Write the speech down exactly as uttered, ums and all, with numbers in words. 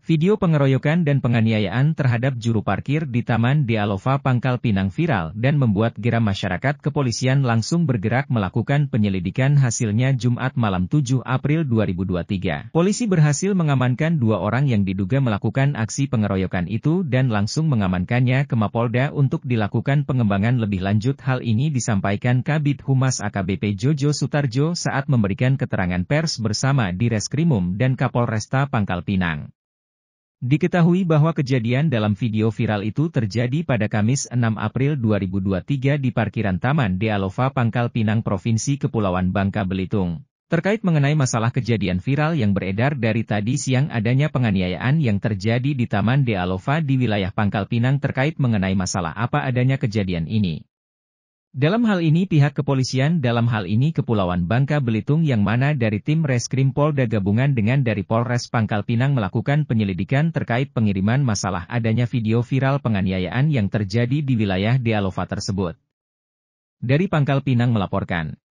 Video pengeroyokan dan penganiayaan terhadap juru parkir di Taman Dealova Pangkal Pinang viral dan membuat geram masyarakat. Kepolisian langsung bergerak melakukan penyelidikan. Hasilnya Jumat malam tujuh April dua ribu dua puluh tiga. Polisi berhasil mengamankan dua orang yang diduga melakukan aksi pengeroyokan itu dan langsung mengamankannya ke Mapolda untuk dilakukan pengembangan lebih lanjut. Hal ini disampaikan Kabid Humas A K B P Jojo Sutarjo saat memberikan keterangan pers bersama di Reskrimum dan Kapolresta Pangkal Pinang. Diketahui bahwa kejadian dalam video viral itu terjadi pada Kamis enam April dua ribu dua puluh tiga di parkiran Taman Dealova Pangkal Pinang Provinsi Kepulauan Bangka Belitung. Terkait mengenai masalah kejadian viral yang beredar dari tadi siang adanya penganiayaan yang terjadi di Taman Dealova di wilayah Pangkal Pinang terkait mengenai masalah apa adanya kejadian ini. Dalam hal ini pihak kepolisian dalam hal ini Kepulauan Bangka Belitung yang mana dari tim Reskrim Polda gabungan dengan dari Polres Pangkal Pinang melakukan penyelidikan terkait pengiriman masalah adanya video viral penganiayaan yang terjadi di wilayah Dealova tersebut. Dari Pangkal Pinang melaporkan.